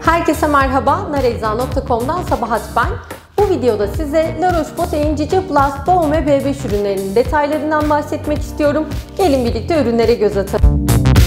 Herkese merhaba, nareyza.com'dan Sabahat ben. Bu videoda size La Roche-Posay'in Cica Plus Baume B5 ürünlerinin detaylarından bahsetmek istiyorum. Gelin birlikte ürünlere göz atalım.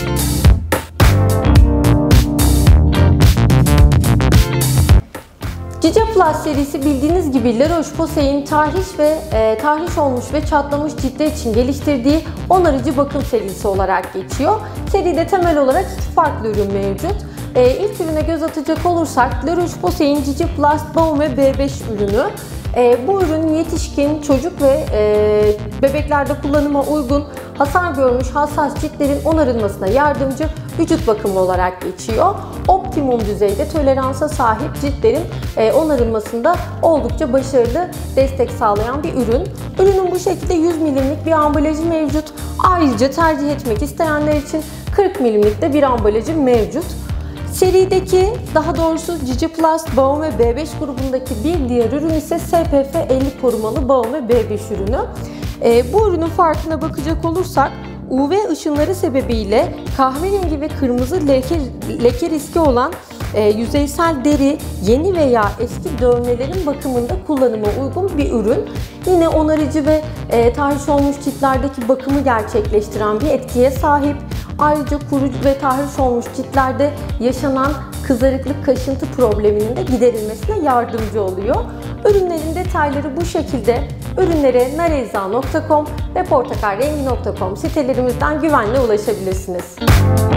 Cica Plus serisi bildiğiniz gibi La Roche-Posay'in tahriş olmuş ve çatlamış ciltler için geliştirdiği onarıcı bakım serisi olarak geçiyor. Seride temel olarak iki farklı ürün mevcut. İlk ürüne göz atacak olursak La Roche-Posay'in Cica Plus Baume B5 ürünü. Bu ürün yetişkin, çocuk ve bebeklerde kullanıma uygun, hasar görmüş hassas ciltlerin onarılmasına yardımcı vücut bakımı olarak geçiyor. Optimum düzeyde toleransa sahip ciltlerin onarılmasında oldukça başarılı destek sağlayan bir ürün. Ürünün bu şekilde 100 milimlik bir ambalajı mevcut. Ayrıca tercih etmek isteyenler için 40 milimlik de bir ambalajı mevcut. Serideki, daha doğrusu Cica Plus Baume B5 grubundaki bir diğer ürün ise SPF 50 korumalı Baume B5 ürünü. Bu ürünün farkına bakacak olursak UV ışınları sebebiyle kahverengi ve kırmızı leke riski olan yüzeysel deri, yeni veya eski dövmelerin bakımında kullanıma uygun bir ürün. Yine onarıcı ve tahriş olmuş ciltlerdeki bakımı gerçekleştiren bir etkiye sahip. Ayrıca kuru ve tahriş olmuş ciltlerde yaşanan kızarıklık, kaşıntı probleminin de giderilmesine yardımcı oluyor. Ürünlerin detayları bu şekilde. Ürünlere nareyza.com ve portakalrengi.com sitelerimizden güvenle ulaşabilirsiniz.